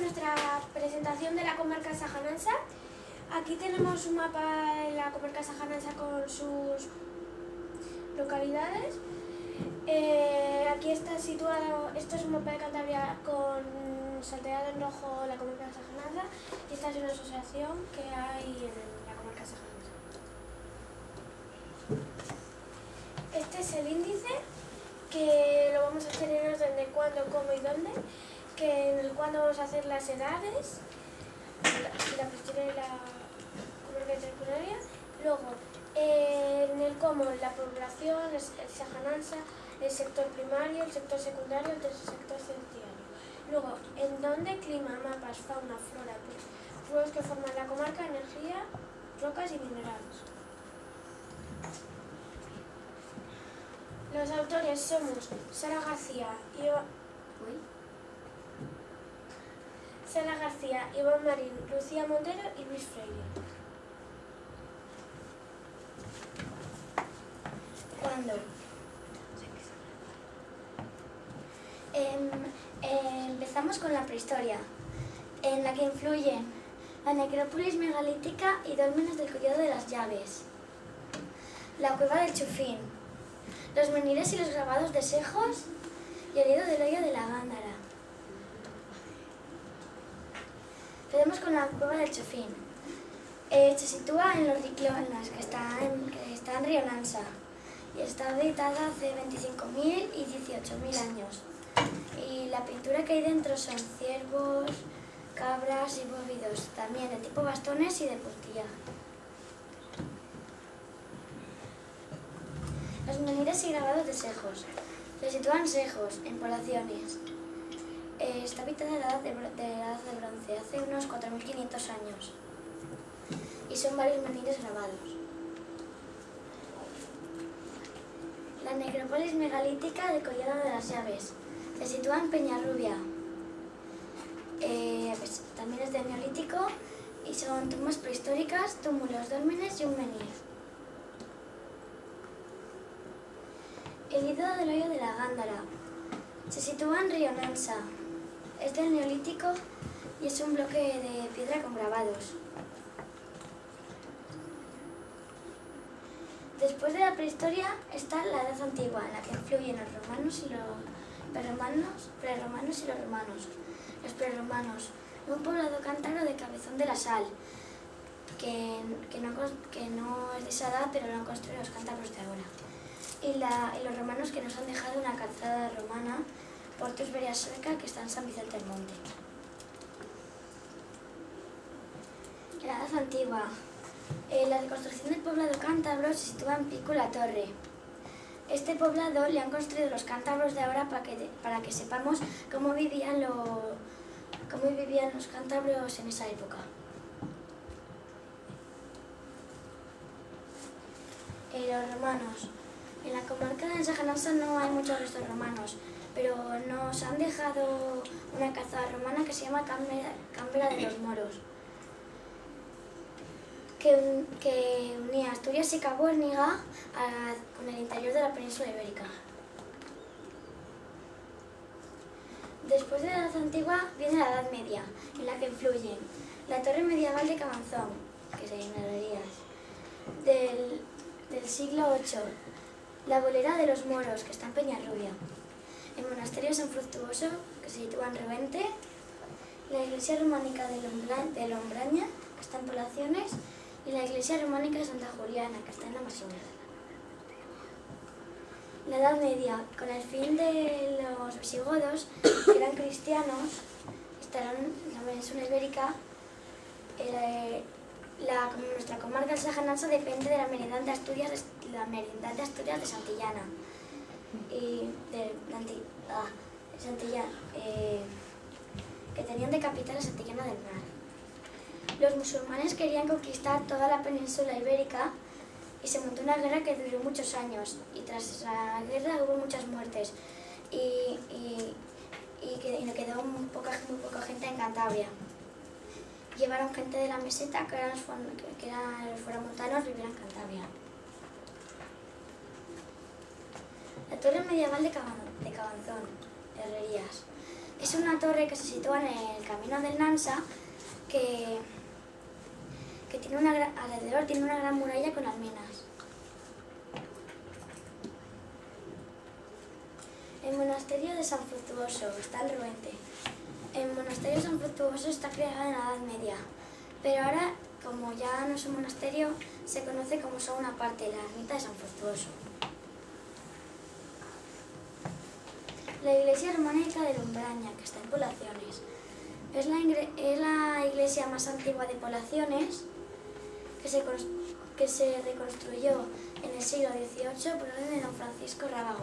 nuestra presentación de la comarca sajanansa. Aquí tenemos un mapa de la comarca sajanansa con sus localidades. Aquí está situado, esto es un mapa de Cantabria con salteado en rojo la comarca sajanansa, y esta es una asociación que hay en la comarca sajanansa. Este es el índice, que lo vamos a hacer en orden de cuándo, cómo y dónde, que en el cuándo vamos a hacer las edades, la prehistoria y la comarca intercularia. Luego, en el cómo, la población, el sajanansa, el sector primario, el sector secundario, el sector terciario. Luego, en dónde, clima, mapas, fauna, flora, pueblos que forman la comarca, energía, rocas y minerales. Los autores somos Sara García, Iván Marín, Lucía Montero y Luis Freire. ¿Cuándo? Empezamos con la prehistoria, en la que influyen la necrópolis megalítica y dólmenes del Collado de las Llaves, la cueva del Chufín, los menires y los grabados de Sejos y el nido del hoyo de la Gándara. Empecemos con la cueva del Chufín. Se sitúa en los Riclonas, que está en Rionansa, y está habitada hace 25.000 y 18.000 años. Y la pintura que hay dentro son ciervos, cabras y bóvidos, también de tipo bastones y de puntillaje. Los menires y grabados de Sejos. Se sitúan Sejos, en poblaciones. Está habitada de la edad de bronce, hace unos 4.500 años. Y son varios menires grabados. La necrópolis megalítica del Collado de las Llaves. Se sitúa en Peñarrubia. Pues, también es del Neolítico y son tumbas prehistóricas, túmulos, dólmenes y un menhir. El nido del hoyo de la Gándara. Se sitúa en Rionansa. Es del Neolítico y es un bloque de piedra con grabados. Después de la prehistoria está la Edad Antigua, en la que influyen los romanos y los prerromanos y los romanos. Los prerromanos, un poblado cántabro de Cabezón de la Sal, que no es de esa edad, pero lo han construido los cántabros de ahora. Y los romanos, que nos han dejado una calzada romana, Portus Veria Sueca, que está en San Vicente del Monte. La Edad Antigua. La reconstrucción del poblado cántabro se sitúa en Pico la Torre. Este poblado le han construido los cántabros de ahora para que sepamos cómo vivían los cántabros en esa época. Los romanos. En la comarca de Sajanansa no hay muchos restos romanos, pero nos han dejado una calzada romana que se llama Cambra de los Moros, que unía Asturias y Cabuérniga con el interior de la península ibérica. Después de la Edad Antigua viene la Edad Media, en la que influyen la torre medieval de Cabanzón, que se llama del siglo VIII, la bolera de los moros, que está en Peñarrubia, el monasterio de San Fructuoso, que se sitúa en Revente, la iglesia románica de Lombraña, que está en Poblaciones, y la iglesia románica de Santa Juliana, que está en la Masinera. La Edad Media, con el fin de los visigodos, que eran cristianos, instalaron en la península ibérica. Nuestra comarca de Sajanansa depende de la Merindad de Asturias de Santillana, que tenían de capital a Santillana del Mar. Los musulmanes querían conquistar toda la península ibérica y se montó una guerra que duró muchos años, y tras esa guerra hubo muchas muertes y quedó muy poca gente en Cantabria. Llevaron gente de la meseta, que eran los foramontanos, vivían en Cantabria. La torre medieval de Cabanzón, Herrerías. Es una torre que se sitúa en el camino del Nansa, que tiene alrededor tiene una gran muralla con almenas. El monasterio de San Fructuoso está en Ruente. El monasterio de San Fructuoso está creado en la Edad Media, pero ahora, como ya no es un monasterio, se conoce como solo una parte, la ermita de San Fructuoso. La iglesia románica de Lumbraña, que está en Polaciones, es la iglesia más antigua de Polaciones, que se reconstruyó en el siglo XVIII por orden de don Francisco Rábago.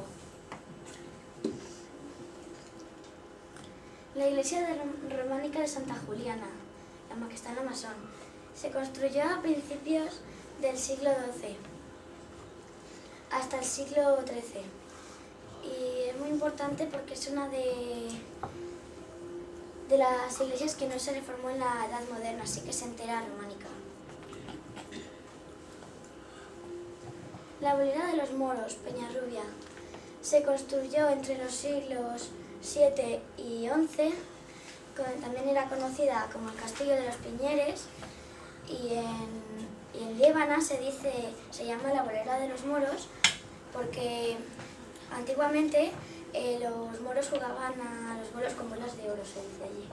La iglesia románica de Santa Juliana, que está en la Masón, se construyó a principios del siglo XII hasta el siglo XIII. Y es muy importante porque es una de las iglesias que no se reformó en la Edad Moderna, así que se entera románica. La bolera de los moros, Peñarrubia, se construyó entre los siglos VII y XI, también era conocida como el Castillo de los Piñeres, y en Liébana se llama la bolera de los moros porque antiguamente los moros jugaban a los bolos con bolas de oro, se dice allí.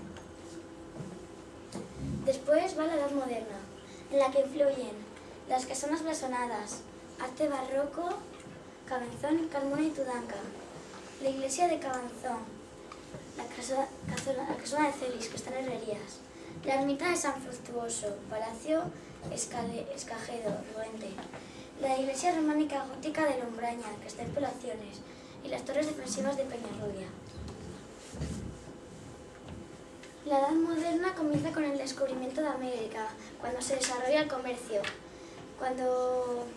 Después va la Edad Moderna, en la que influyen las casonas blasonadas, arte barroco, Cabanzón, Carmona y Tudanca, la iglesia de Cabanzón, la casona de Celis, que está en Herrerías, la ermita de San Fructuoso, Palacio Escajedo, Ruente, la iglesia románica gótica de Lumbraña, que está en Polaciones, y las torres defensivas de Peñarrubia. La Edad Moderna comienza con el descubrimiento de América, cuando se desarrolla el comercio, cuando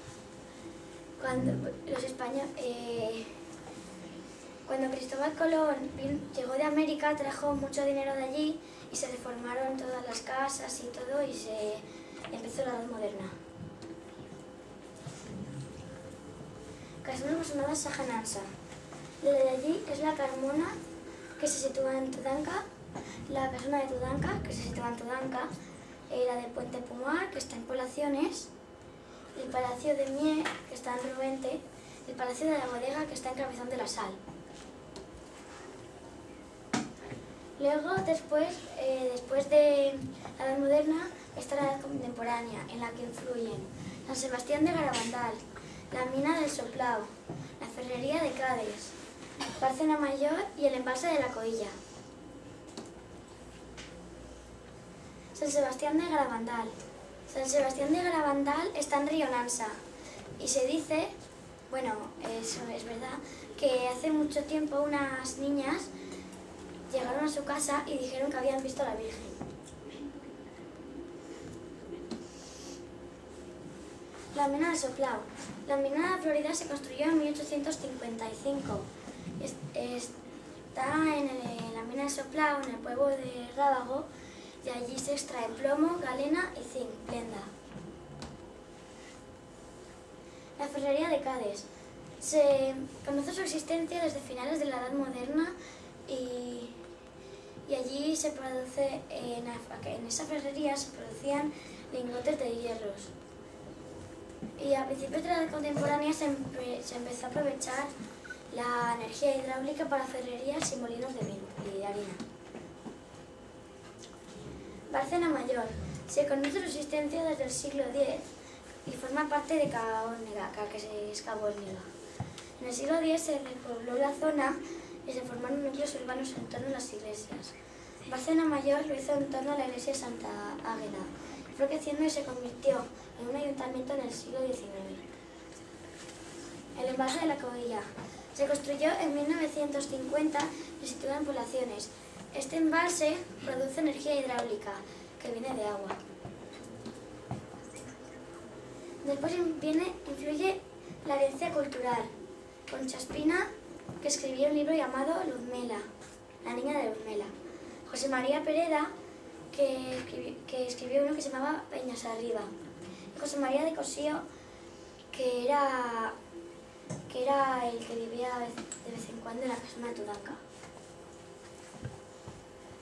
los españoles... Cuando Cristóbal Colón llegó de América, trajo mucho dinero de allí y se reformaron todas las casas y todo y se empezó la Edad Moderna. Casonas blasonadas Saja-Nansa. La de allí es la Carmona, que se sitúa en Tudanca, la casona de Tudanca, que se sitúa en Tudanca, la de Puente Pumar, que está en Polaciones, el Palacio de Mier, que está en Ruente, el Palacio de la Bodega, que está en Cabezón de la Sal. Luego, después de la Edad Moderna, está la Edad Contemporánea, en la que influyen San Sebastián de Garabandal, la mina del Soplao, la ferrería de Cádiz, Bárcena Mayor y el embalse de la Coilla. San Sebastián de Garabandal. San Sebastián de Garabandal está en Río Nansa y se dice, bueno, eso es verdad, que hace mucho tiempo unas niñas llegaron a su casa y dijeron que habían visto a la Virgen. La mina del Soplao. La mina de Florida se construyó en 1855. Está en la mina del Soplao, en el pueblo de Rábago, y allí se extrae plomo, galena y zinc, blenda. La ferrería de Cádiz. Se conoce su existencia desde finales de la Edad Moderna y allí se produce, en esa ferrería se producían lingotes de hierros. Y a principios de la Edad Contemporánea se empezó a aprovechar la energía hidráulica para ferrerías y molinos de harina. Bárcena Mayor. Se conoce su existencia desde el siglo X y forma parte de Caónega, que es Caónega. En el siglo X se repobló la zona y se formaron núcleos urbanos en torno a las iglesias. Bárcena Mayor lo hizo en torno a la iglesia de Santa Águeda. Fue creciendo y se convirtió en un ayuntamiento en el siglo XIX. El embalse de la Coilla. Se construyó en 1950 y se sitúa en Polaciones. Este embalse produce energía hidráulica, que viene de agua. Después influye la herencia cultural. Concha Espina, que escribió un libro llamado Luzmela, la niña de Luzmela. José María Pereda, que escribió uno que se llamaba Peñas Arriba. Y José María de Cosío, que era el que vivía de vez en cuando en la casona de Tudanca.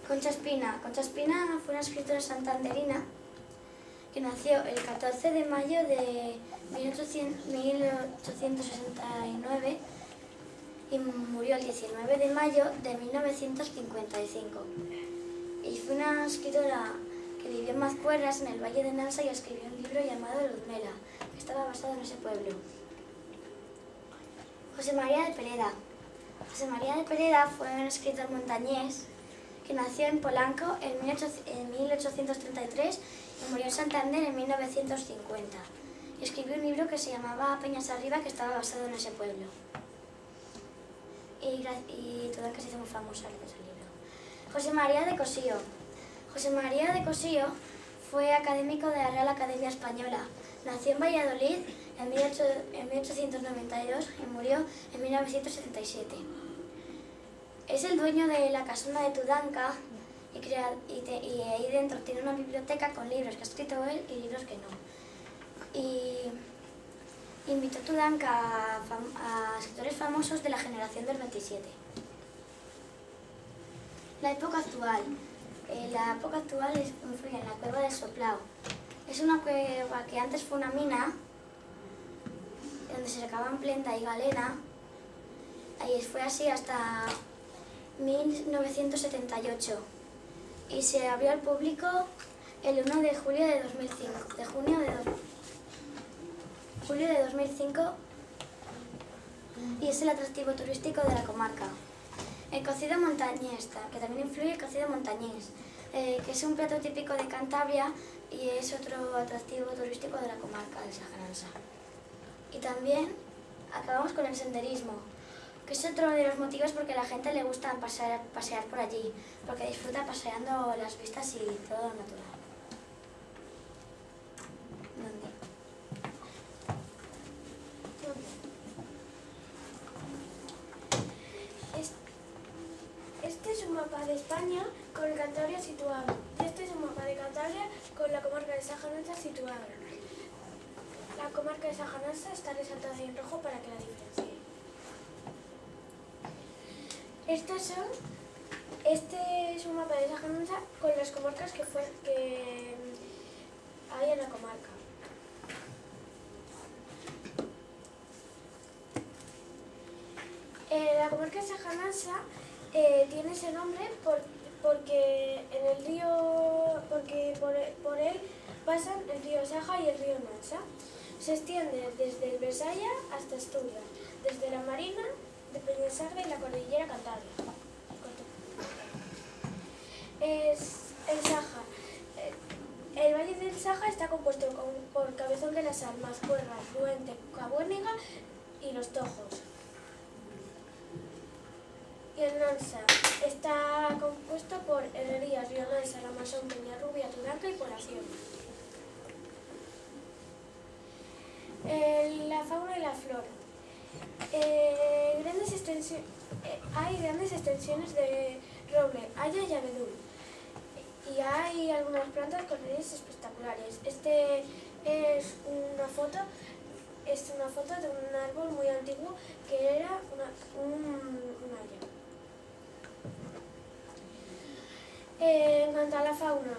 Concha Espina. Concha Espina fue una escritora santanderina que nació el 14 de mayo de 1869 y murió el 19 de mayo de 1955. Y fue una escritora que vivió en Mazcuerras, en el Valle de Nansa, y escribió un libro llamado Ludmela, que estaba basado en ese pueblo. José María de Pereda. José María de Pereda fue un escritor montañés que nació en Polanco en 1833 y murió en Santander en 1950. Y escribió un libro que se llamaba Peñas Arriba, que estaba basado en ese pueblo. Y Tudanca se hizo muy famosa gracias al libro. José María de Cosío. José María de Cosío fue académico de la Real Academia Española. Nació en Valladolid en 1892 y murió en 1977. Es el dueño de la casona de Tudanca y ahí dentro tiene una biblioteca con libros que ha escrito él y libros que no. Y invitó a Tudanca a escritores famosos de la generación del 27. La época actual. La época actual influye en la cueva del Soplao. Es una cueva que antes fue una mina donde se sacaban plenta y galena. Ahí fue así hasta 1978 y se abrió al público el 1 de julio de 2005 y es el atractivo turístico de la comarca. El cocido montañés, que también influye el cocido montañés, que es un plato típico de Cantabria y es otro atractivo turístico de la comarca de Sajanansa. Y también acabamos con el senderismo, que es otro de los motivos porque a la gente le gusta pasear por allí, porque disfruta paseando las vistas y todo lo natural. ¿Dónde? Este es un mapa de España con Cantabria situado. Y este es un mapa de Cantabria con la comarca de Sajanansa situada. La comarca de Sajanansa está resaltada en rojo para que la diferencie. Este es un mapa de Sajanansa con las comarcas que hay en la comarca. La comarca de Sajanansa tiene ese nombre porque en el río, por él pasan el río Saja y el río Nansa. Se extiende desde el Besaya hasta Asturias, desde la Marina de Peñasarra y la cordillera Cantabria. El Saja. El valle del Saja está compuesto por Cabezón de la Sal, Mazcuerras, Duente, Cabuéniga y Los Tojos. Y el Nansa está compuesto por Herrerías, Río Nansa, Ramasón, Peñarrubia, Tudanca y Población. La fauna y la flora. Hay grandes extensiones de roble, haya y abedul. Y hay algunas plantas con raíces espectaculares. Este es una foto de un árbol muy antiguo que era un haya. En cuanto a la fauna,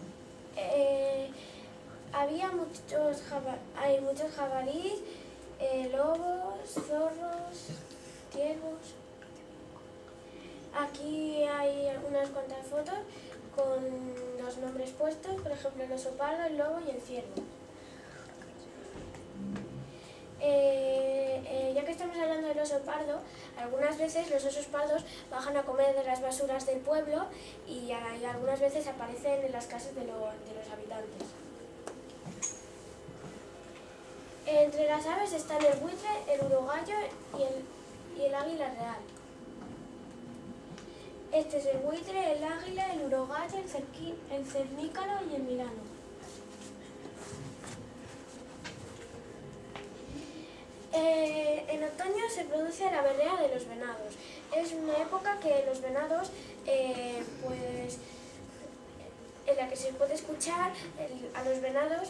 hay muchos jabalíes, lobos, zorros, ciervos. Aquí hay unas cuantas fotos con los nombres puestos, por ejemplo el oso pardo, el lobo y el ciervo. Ya que estamos hablando del oso pardo, algunas veces los osos pardos bajan a comer de las basuras del pueblo y algunas veces aparecen en las casas de los habitantes. Entre las aves están el buitre, el urogallo y el águila real. Este es el buitre, el águila, el urogallo, el cernícalo y el milano. En otoño se produce la berrea de los venados. Es una época que los venados, en la que se puede escuchar a los venados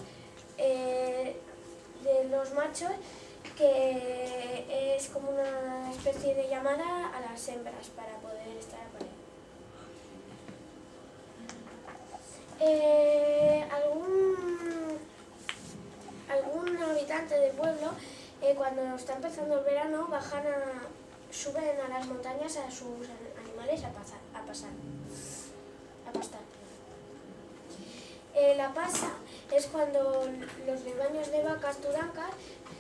de los machos, que es como una especie de llamada a las hembras para poder estar apareadas. algún habitante del pueblo, cuando está empezando el verano, suben a las montañas a sus animales a pastar. La pasa es cuando los rebaños de vacas tudancas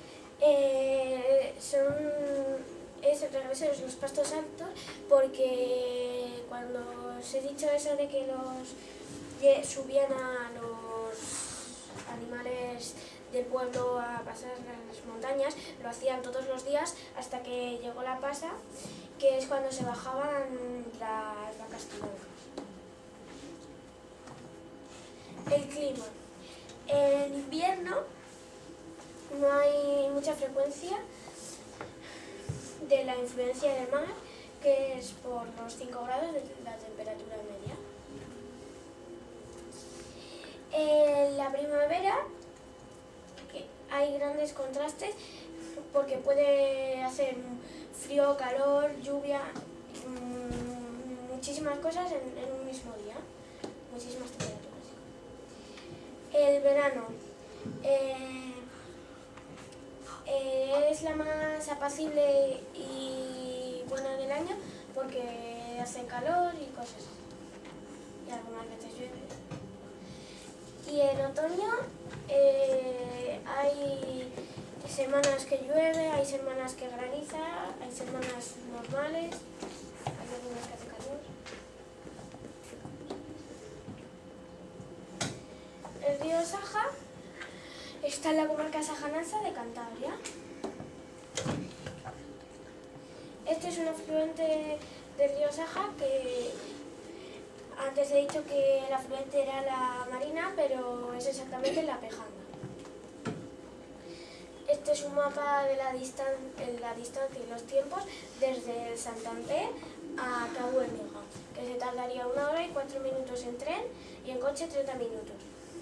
regresan los pastos altos, porque cuando os he dicho eso de que subían a los animales del pueblo a pasar las montañas, lo hacían todos los días hasta que llegó la pasa, que es cuando se bajaban las vacas tudancas. El clima. En invierno no hay mucha frecuencia de la influencia del mar, que es por los 5 grados de la temperatura media. En la primavera hay grandes contrastes, porque puede hacer frío, calor, lluvia, muchísimas cosas en un mismo día, muchísimas temperaturas. El verano es la más apacible y buena del año, porque hace calor y cosas así, y algunas veces llueve. Y en otoño hay semanas que llueve, hay semanas que graniza, hay semanas normales, hay algunas que hace calor. El río Saja está en la comarca sajanense de Cantabria. Este es un afluente del río Saja, que antes he dicho que el afluente era la Marina, pero es exactamente la Pejanda. Este es un mapa de la distancia y los tiempos desde el Santander a Cabo Bermeja, que se tardaría 1 hora y 4 minutos en tren, y en coche 30 minutos.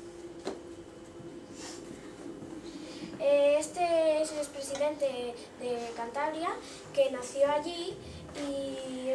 Este es el expresidente de Cantabria, que nació allí, y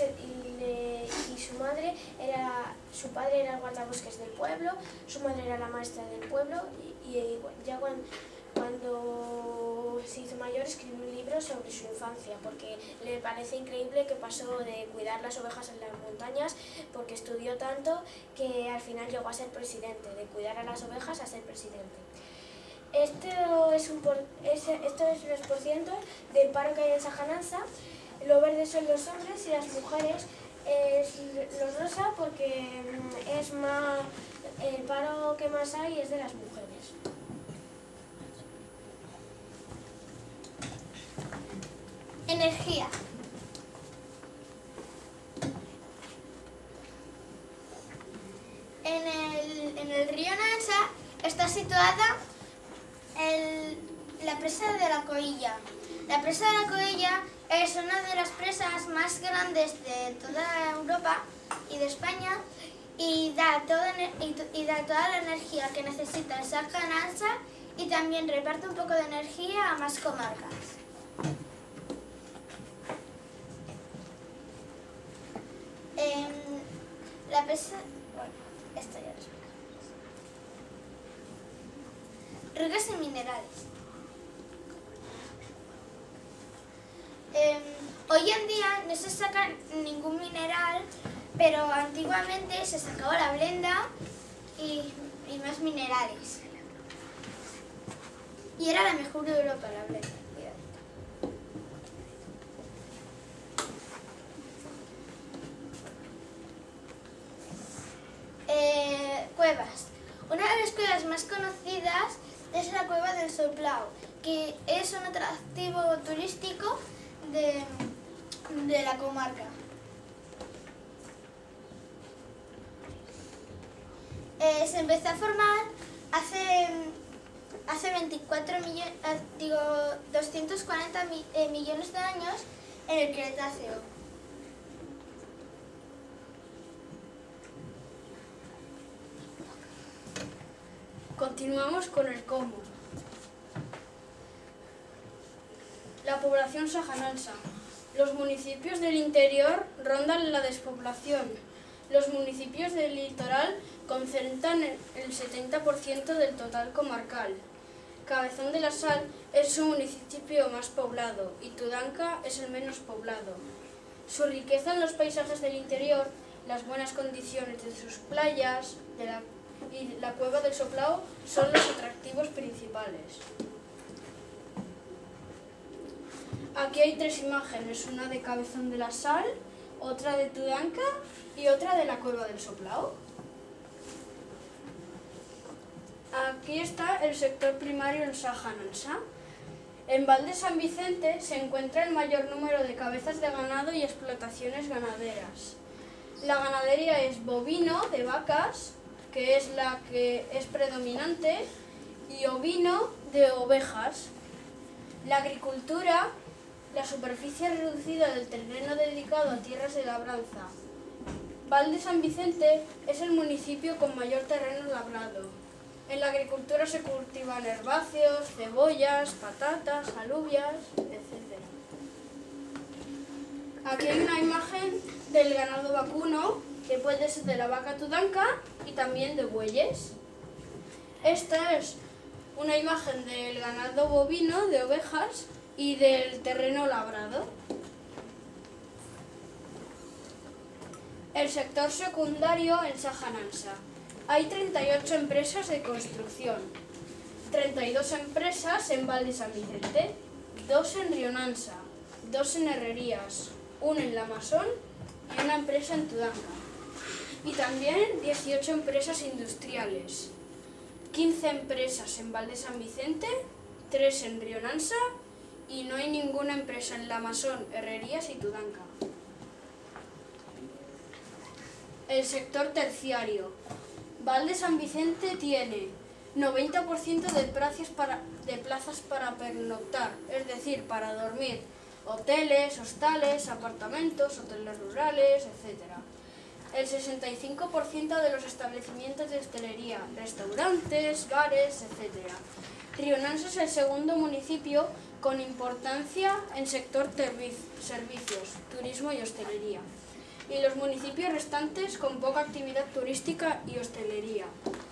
su padre era el guardabosques del pueblo, su madre era la maestra del pueblo, y ya cuando se hizo mayor escribió un libro sobre su infancia, porque le parece increíble que pasó de cuidar las ovejas en las montañas, porque estudió tanto, que al final llegó a ser presidente, de cuidar a las ovejas a ser presidente. Esto es los porcientos del paro que hay en Sajanansa. Lo verde son los hombres y las mujeres es los rosa, porque el paro que más hay es de las mujeres. Energía. En el río Nansa está situada la presa de la Coilla. La presa de la Coilla es una de las presas más grandes de toda Europa y de España, y da toda la energía que necesita el Sajanansa, y también reparte un poco de energía a más comarcas. La presa... Bueno, esto ya lo explico. Rocas y minerales. Hoy en día no se saca ningún mineral, pero antiguamente se sacaba la blenda y más minerales. Y era la mejor de Europa, la blenda. Cuevas. Una de las cuevas más conocidas es la Cueva del Soplao, que es un atractivo turístico de la comarca. Se empezó a formar hace 240 millones de años en el Cretáceo. Continuamos con el cómo. La población sajanansa. Los municipios del interior rondan la despoblación. Los municipios del litoral concentran el 70% del total comarcal. Cabezón de la Sal es su municipio más poblado y Tudanca es el menos poblado. Su riqueza en los paisajes del interior, las buenas condiciones de sus playas y la cueva del Soplao son los atractivos principales. Aquí hay 3 imágenes, una de Cabezón de la Sal, otra de Tudanca y otra de la cueva del Soplao. Aquí está el sector primario en Saja Nansa. En Val de San Vicente se encuentra el mayor número de cabezas de ganado y explotaciones ganaderas. La ganadería es bovino, de vacas, que es la que es predominante, y ovino, de ovejas. La agricultura, la superficie reducida del terreno dedicado a tierras de labranza. Val de San Vicente es el municipio con mayor terreno labrado. En la agricultura se cultivan herbáceos, cebollas, patatas, alubias, etc. Aquí hay una imagen del ganado vacuno, que puede ser de la vaca Tudanca y también de bueyes. Esta es una imagen del ganado bovino, de ovejas y del terreno labrado. El sector secundario en Saja Nansa. Hay 38 empresas de construcción, 32 empresas en Val de San Vicente, 2 en Río Nansa, 2 en Herrerías, 1 en La Masón y una empresa en Tudanca. Y también 18 empresas industriales, 15 empresas en Val de San Vicente, 3 en Río Nansa y no hay ninguna empresa en La Masón, Herrerías y Tudanca. El sector terciario. Val de San Vicente tiene 90% de plazas para pernoctar, es decir, para dormir, hoteles, hostales, apartamentos, hoteles rurales, etc. El 65% de los establecimientos de hostelería, restaurantes, bares, etc. Río Nansa es el segundo municipio con importancia en sector servicios, turismo y hostelería. Y los municipios restantes con poca actividad turística y hostelería.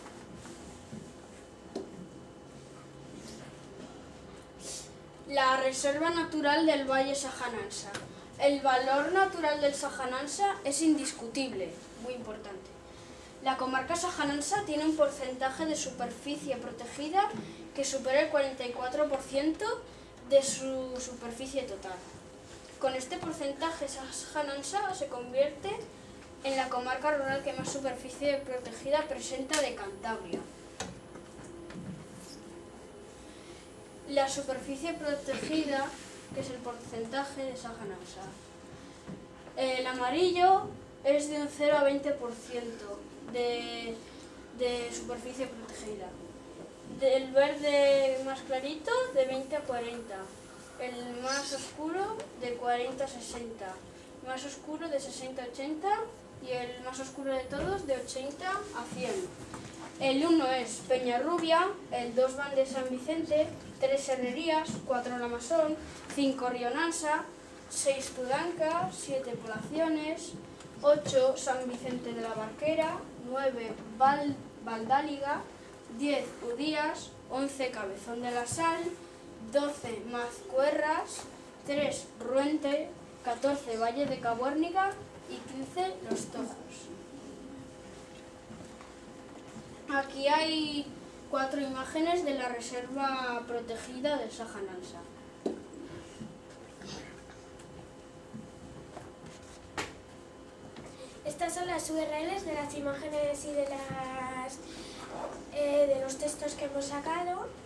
La Reserva Natural del Valle Saja Nansa. El valor natural del Saja Nansa es indiscutible, muy importante. La comarca Saja Nansa tiene un porcentaje de superficie protegida que supera el 44% de su superficie total. Con este porcentaje, Saja Nansa se convierte en la comarca rural que más superficie protegida presenta de Cantabria. La superficie protegida, que es el porcentaje de Saja Nansa. El amarillo es de un 0 a 20% de superficie protegida. Del verde más clarito, de 20 a 40. El más oscuro de 40 a 60, más oscuro de 60 a 80 y el más oscuro de todos de 80 a 100. El 1 es Peñarrubia, el 2 Val de San Vicente, 3 Herrerías, 4 La Masón, 5 Río Nansa, 6 Tudanca, 7 Poblaciones, 8 San Vicente de la Barquera, 9 Valdáliga, 10 Udías, 11 Cabezón de la Sal, 12 Mazcuerras, 3 Ruente, 14 Valle de Cabuérniga y 15 Los Tojos. Aquí hay 4 imágenes de la reserva protegida del Saja Nansa. Estas son las URLs de las imágenes y de los textos que hemos sacado.